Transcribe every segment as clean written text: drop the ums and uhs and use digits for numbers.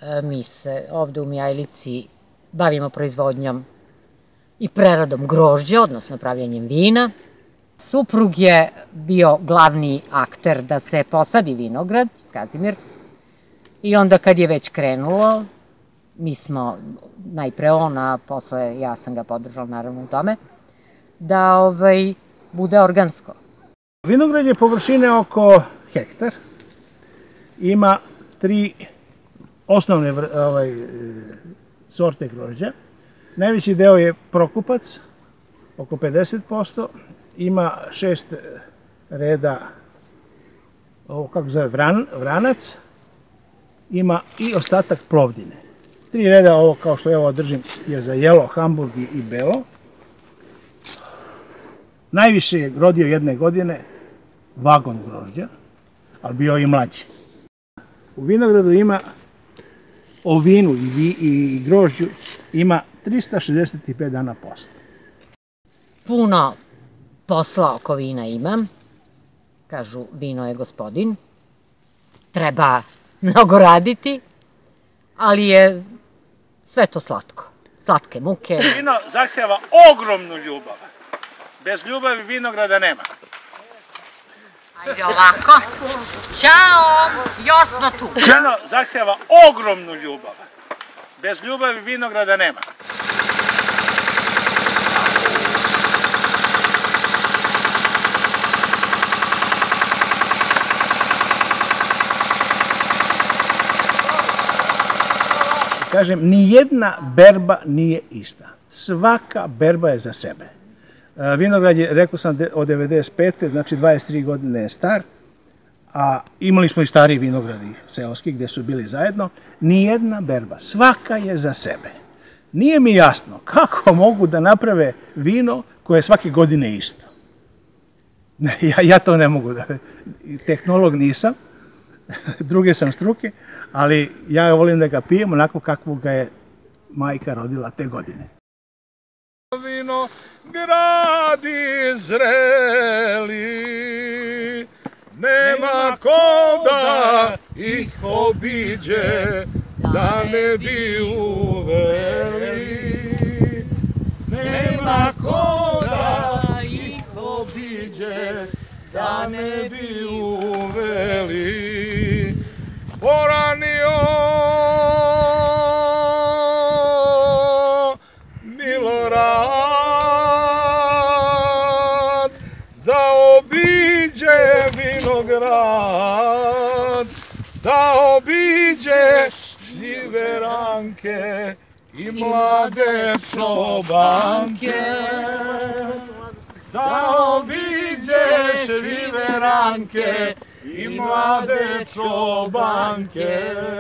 mi se ovde u Mijajlici bavimo proizvodnjom i preradom grožđa, odnosno pravljenjem vina. Suprug je bio glavni akter da se posadi vinograd, Kazimir, i onda kad je već krenulo, mi smo, najpre on, a posle ja sam ga podržala naravno u tome, da bude organsko. Vinograd je površine oko hektar, ima 3 osnovne sorte grožđa. Najveći deo je Prokupac, oko 50%, ima 6 reda, kako zove, Vranac, ima i ostatak Plovdine. 3 reda, ovo kao što ovo držim, je za jelo, Hamburg i belo. Najviše je rodio jedne godine vagon grožđa, ali bio i mlađi. U vinogradu ima, o vinu i grožđu, ima 365 dana posla. Puno posla oko vina imam. Kažu, vino je gospodin. Treba mnogo raditi, ali je sve to slatko. Slatke muke. Vino zahteva ogromnu ljubav. Bez ljubavi vinograda nema. Ajde ovako. Ćao, još smo tu. Vino zahteva ogromnu ljubav. Bez ljubavi vinograda nema. Kažem, nijedna berba nije ista. Svaka berba je za sebe. Vinograd je, rekao sam, od 95. znači 23 godine je star, a imali smo i stariji vinogradi seoski gde su bili zajedno. Nijedna berba, svaka je za sebe. Nije mi jasno kako mogu da naprave vino koje je svake godine isto. Ja to ne mogu, tehnolog nisam, druge sam struke, ali ja volim da ga pijem onako kako ga je majka rodila te godine. Vino gradi zreli, nema ko da ih obiđe, da ne bi uveli. Nema ko da ih obiđe, da ne bi uveli. Poranio Milorad da obiđe vinograd, da obiđe šljiveranke i mlade čobanke, da obiđe šljiveranke i mlade čobanke.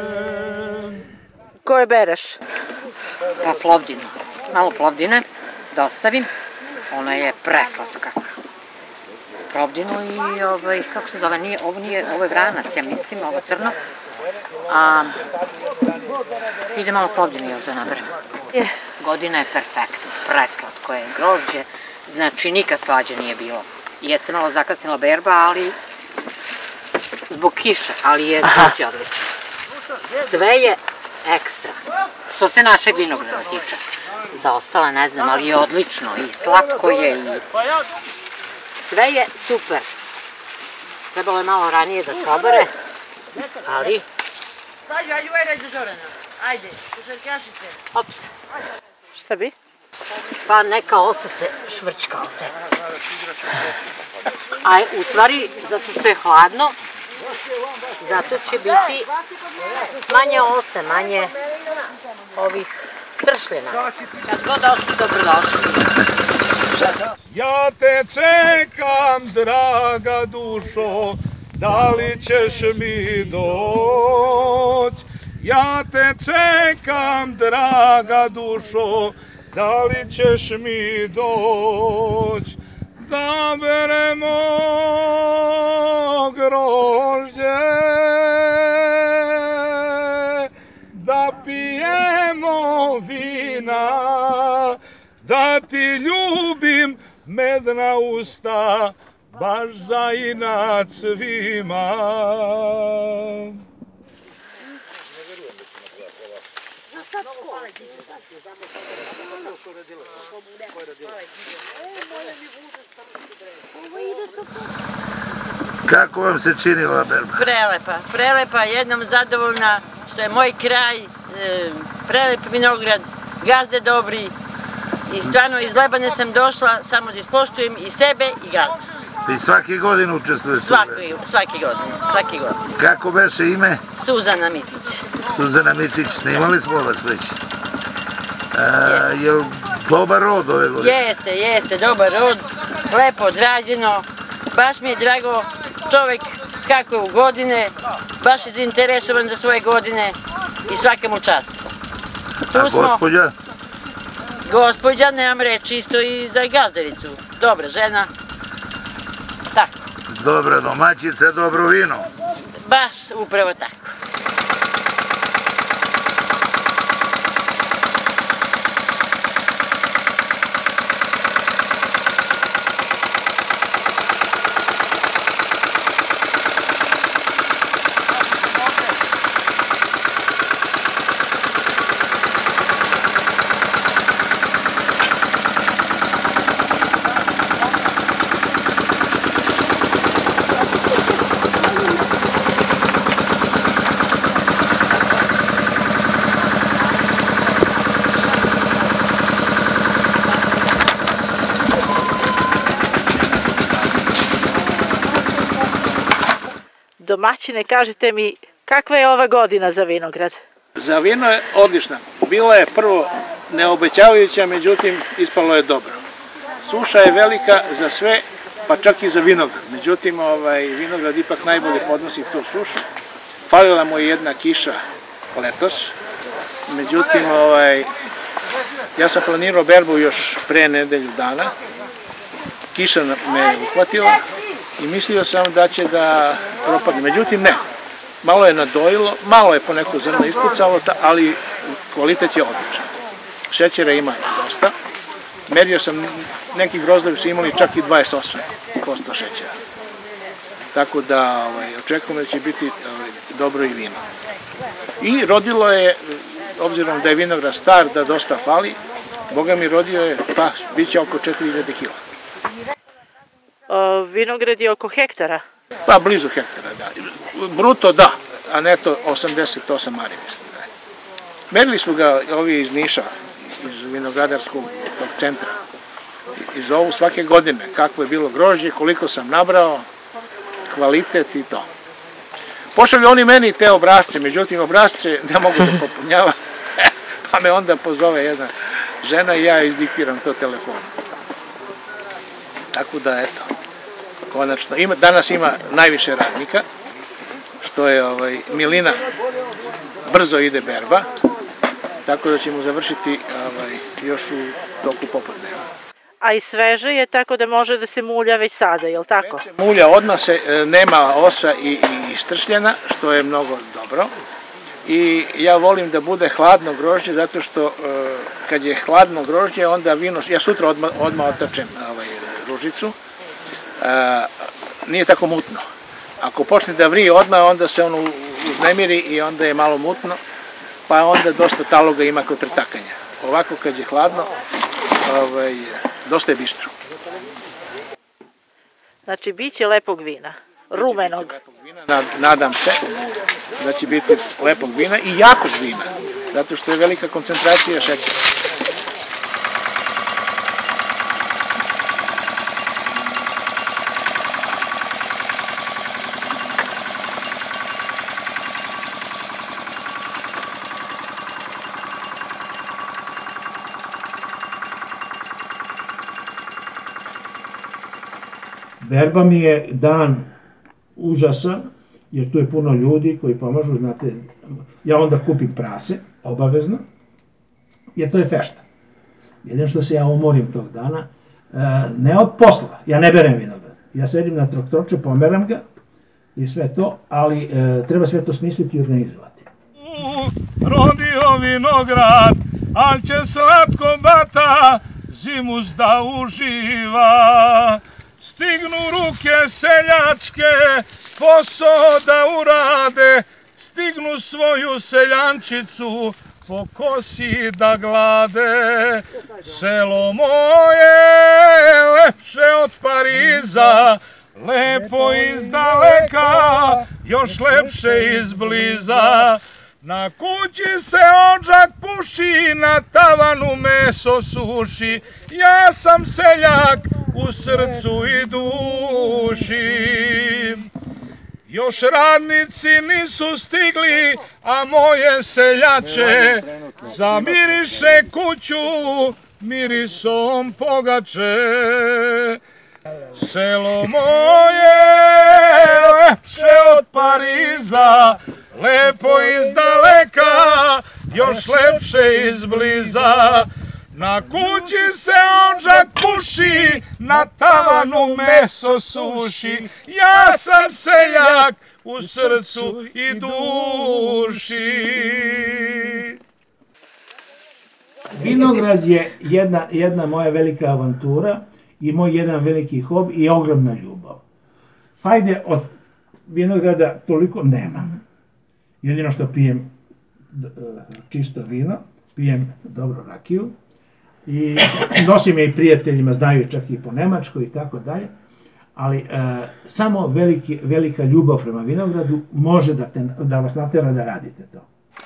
Koje bereš? Pa Plovdinu. Malo Plovdine da ostavim. Ona je preslatka. Plovdinu i kako se zove, ovo je Vranac, ja mislim, ovo crno. A ide malo Plovdine još da naberem. Godina je perfektna, preslatko je grožđe, znači nikad slađe nije bilo. Jeste malo zakasnila berba, ali zbog kiše, ali je grožđe odlično. Sve je ekstra. Što se našeg vinograda tiče. Za ostale ne znam, ali je odlično i slatko je i sve je super. Trebalo je malo ranije da se obere, ali... Ops. Šta bi? Pa neka osa se švrčka ovde. A u stvari, zato što je hladno, zato će biti manje ose, manje ovih stršljena. Kad god došli, dobrodošli. Ja te čekam, draga dušo, da li ćeš mi doć? Ja te čekam, draga dušo, da li ćeš mi doć? Da beremo grožđe, da pijemo vina, da ti ljubim medna usta, baš za inat svima. Kako vam se čini ova berba? Prelepa, jednom zadovoljna što je moj kraj, prelep vinograd, gazde dobri i stvarno iz Lebane sam došla samo da ispoštujem i sebe i gazdu. Vi svake godine učestvujete u berbi? Svake godine. Kako beše ime? Suzana Mitić. Suzana Mitić, snimali smo vas već. Je li dobar rod ove godine? Jeste, dobar rod, lepo odrađeno, baš mi je drago čovek kako je u godine, baš je zainteresovan za svoje godine i svaka mu čast. A gospođa? Gospođa, nemam reći, isto i za gazdaricu, dobra žena, tako. Dobra domaćica, dobro vino. Baš upravo tako. Domaćine, kažite mi, kakva je ova godina za vinograd? Za vino je odlična. Bila je prvo neobećavajuća, međutim ispalo je dobro. Suša je velika za sve, pa čak i za vinograd. Međutim, vinograd ipak najbolje podnosi tu sušu. Falila mu je jedna kiša letos. Međutim, ja sam planirao berbu još pre nedelju dana. Kiša me je uhvatila i mislio sam da će da propadne. Međutim, ne. Malo je nadojilo, malo je poneko zrno ispucalo, ali kvalitet je odličan. Šećera ima dosta. Merio sam, neki grozdovi su imali čak i 28% šećera. Tako da očekujem da će biti dobro i vino. I rodilo je, obzirom da je vinograd star, da dosta fali, Boga mi rodio je, pa bit će oko 4000 kila. Vinograd je oko hektara? Pa blizu hektara, da. Bruto da, a neto 88 mari, mislim da je. Merili su ga ovi iz Niša, iz vinogradarskog centra. I zovu svake godine kako je bilo grožđe, koliko sam nabrao, kvalitet i to. Pošalju oni meni te obrazce, međutim obrazce ne mogu da popunjava, pa me onda pozove jedna žena i ja izdiktiram to telefonom. Tako da, eto, konačno, danas ima najviše radnika, što je milina, brzo ide berba, tako da ćemo završiti još u toku popodneva. A i sveže je tako da može da se mulja već sada, je li tako? Već se mulja odmah, nema osa i stršljena, što je mnogo dobro. I ja volim da bude hladno grožđe, zato što kad je hladno grožđe, onda vino, ja sutra odmah otačem ružicu, nije tako mutno. Ako počne da vrije odmah, onda se ono uznemiri i onda je malo mutno, pa onda dosta taloga ima kod pretakanja. Ovako kad je hladno, dosta je bistro. Znači, bit će lepog vina, rumenog. Nadam se da će biti lepog vina i jakog vina, zato što je velika koncentracija šećera. Berba mi je dan užasan, jer tu je puno ljudi koji pomažu, znate, ja onda kupim prase, obavezno, jer to je fešta. Jedino što se ja umorim tog dana, ne od posla, ja ne berem vinograd, ja sedim na traktorče, pomeram ga i sve to, ali treba sve to smisliti i organizovati. Rodio vinograd, al će slatko bata zimus da uživa. Stignu ruke seljačke, posao da urade, stignu svoju seljančicu po kosi da glade. Selo moje lepše od Pariza, lepo iz daleka, još lepše izbliza. Na kući se odžak puši, na tavanu meso suši. Ja sam seljak u srcu i duši. Još radnici nisu stigli, a moje seljače zamiriše kuću mirisom pogače. Selo moje lepše od Pariza, lepo iz daleka, još lepše izbliza. Na kući se odžak puši, na tavanu meso suši. Ja sam seljak u srcu i duši. Vinograd je jedna moja velika avantura i moj jedan veliki hobi i ogromna ljubav. Fajde od vinograda toliko nemam. Jedino što pijem čisto vino, pijem dobro rakiju i nosim je i prijateljima, znaju čak i po Nemačkoj i tako dalje, ali samo velika ljubav prema vinogradu može da vas natera da radite to.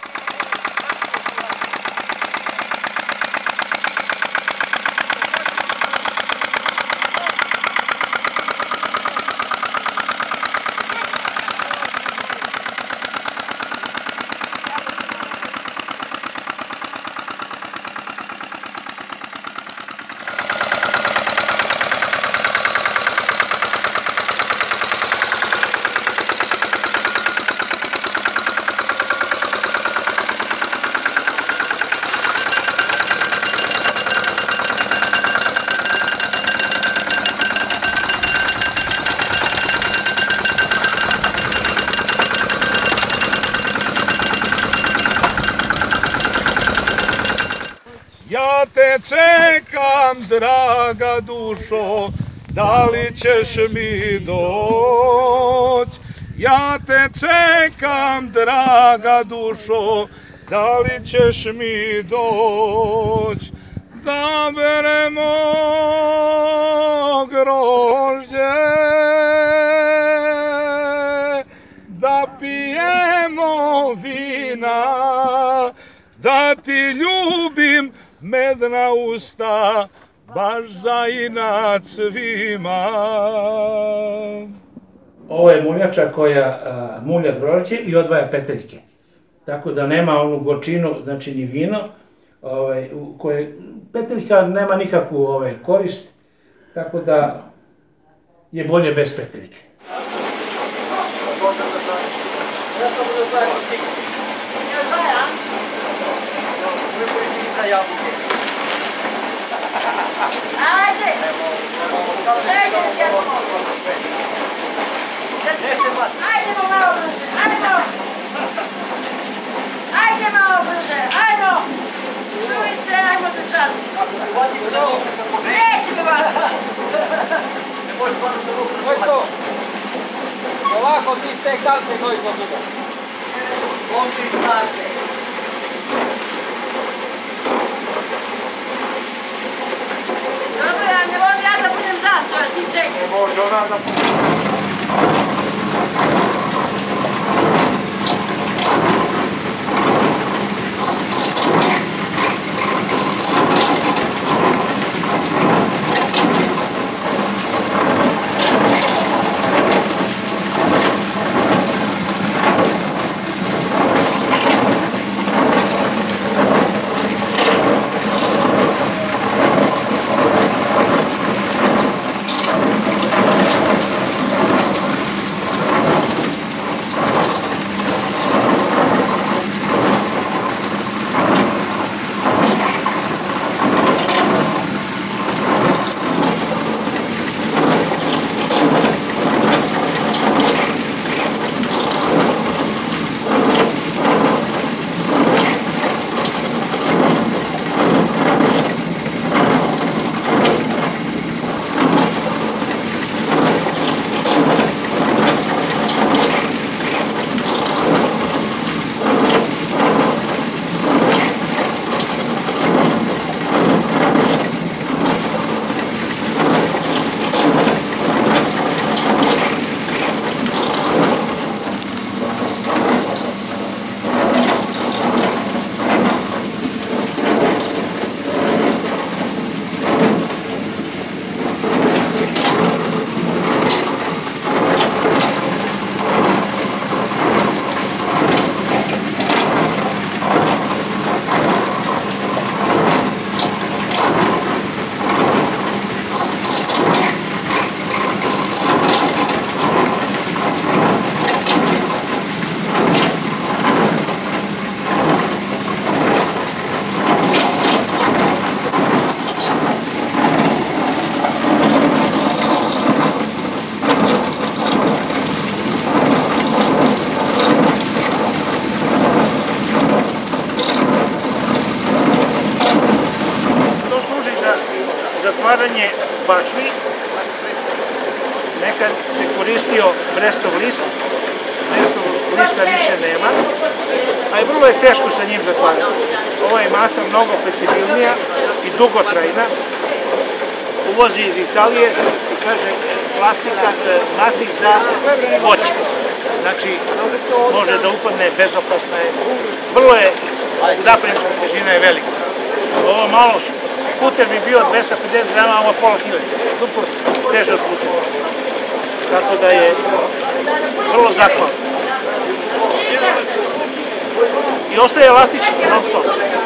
Ja te čekam, draga dušo, da li ćeš mi doć? Ja te čekam, draga dušo, da li ćeš mi doć? Da beremo grožđe, da pijemo vina, da ti ljubim medna usta, baš za inat svima. Ovo je muljača koja mulja grožđe i odvaja peteljke. Tako da nema onu gorčinu, znači ni vino, peteljka nema nikakvu korist, tako da je bolje bez peteljke. Ajde! Ajde malo brže, ajmo! Ajde malo brže, ajmo! Čuvice, ajmo dečaci! Neće me vatiš! Vojko! Ovako ti te karte Vojko tuda. Momči iz karte! Dobro, ja ne volim ja da budem zastoja, ti čekaj. Ne može ona da bude. bačvi nekad se koristio Brestov list, Brestov lista više nema, a i vrlo je teško sa njim zatvarati. Ova je masa mnogo fleksibilnija i dugotrajna, uvozi iz Italije i kaže plastik za voće. Znači, može da upadne, bezopasna je, vrlo je, zapremska težina je velika. Ovo malo, puter bi bio 250 grama, a ovo pola hiljada, duplo teže od putera. Tako da je vrlo zahvalno. I ostaje elastičan, non stop.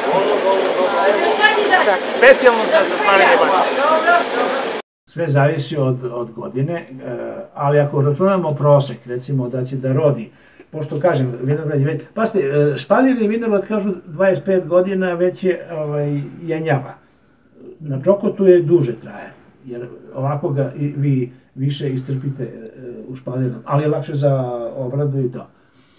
Specijalno za zatvaranje bačve. Sve zavisi od godine, ali ako računamo prosek, recimo da će da rodi, pošto kažem, vinograd je već, pazite, špadirni vinograd kažu 25 godina već je jenjava. Na Čokotu je duže traje, jer ovako ga vi više istrpite u špadirnom, ali je lakše za obradu i to.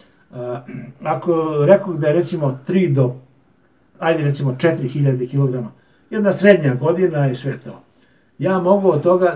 Ako rekao da je recimo 3 do, ajde recimo 4000 kg, jedna srednja godina i sve to. Ja mogu od toga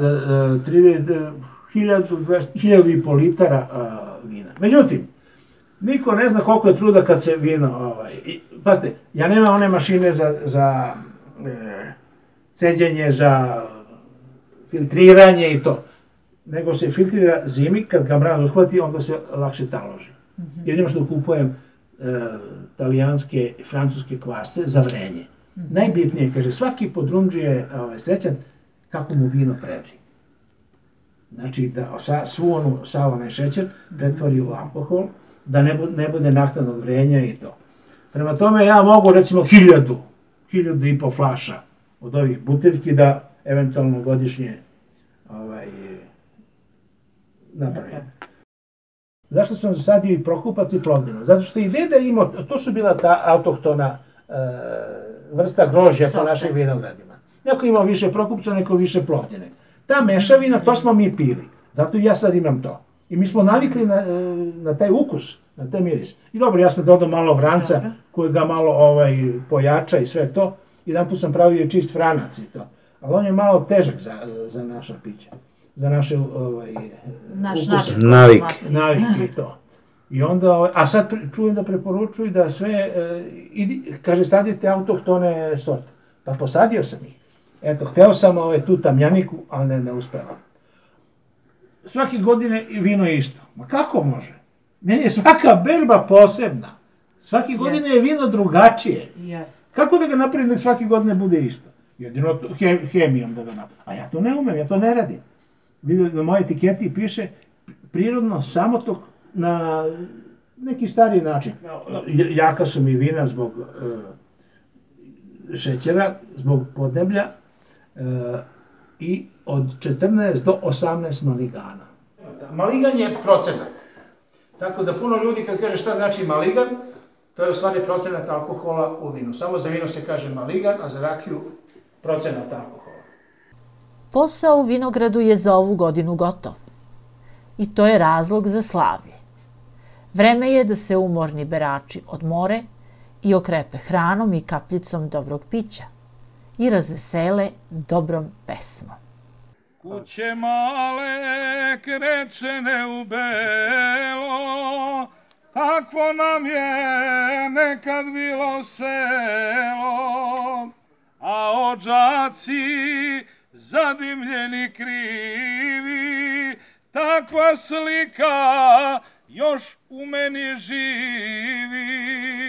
1000,5 litara vina. Međutim, niko ne zna koliko je truda kad se vino, pazite, ja nemam one mašine za ceđenje, za filtriranje i to, nego se filtrira zimi, kad ga mraz uhvati, onda se lakše taloži. Jedino što kupujem talijanske i francuske kvasce za vrenje. Najbitnije, kaže, svaki podrumđi je srećan kako mu vino prevri. Znači, da sav onaj šećer pretvori u alkohol, da ne bude naknadnog vrenja i to. Prema tome, ja mogu, recimo, 1000,5 flaša od ovih buteljki da eventualno godišnje napravim. Zašto sam zasadio i Prokupac i Plovdinu? Zato što i deda imao, to su bila ta autohtona vrsta grožja po našim vinogradima. Neko imao više Prokupca, neko više Plovdine. Ta mešavina, to smo mi pili. Zato i ja sad imam to. I mi smo navikli na taj ukus, na taj miris. I dobro, ja sam dodao malo vranca, koji ga malo pojača i sve to. Jedan put sam pravio i čist vranac i to. Ali on je malo težak za naša pića. Za naše ukuse. Navike i to. I onda, a sad čujem da preporučuju da sve, kaže, sadite autohtone sorte. Pa posadio sam ih. Eto, hteo sam tu tamjaniku, ali ne uspevam. Svake godine vino je isto. Ma kako može? Meni je svaka berba posebna. Svake godine je vino drugačije. Kako da ga napravim da svake godine bude isto? Jedino hemijom da ga napravim. A ja to ne umem, ja to ne radim. Vidite, na mojoj etiketi piše prirodno samotok na neki stariji način. Jaka su mi vina zbog šećera, zbog podneblja i od 14 do 18 maligana. Maligan je procenat. Tako da puno ljudi kad kaže šta znači maligan, to je u stvari procenat alkohola u vinu. Samo za vino se kaže maligan, a za rakiju procenat alkohola. Posao u vinogradu je za ovu godinu gotov. I to je razlog za slavlje. Vreme je da se umorni berači odmore i okrepe hranom i kapljicom dobrog pića i razvesele dobrom pesmom. Kuće male krečene u belo, takvo nam je nekad bilo selo, a odžaci zadimljeni krivi, takva slika još u meni živi.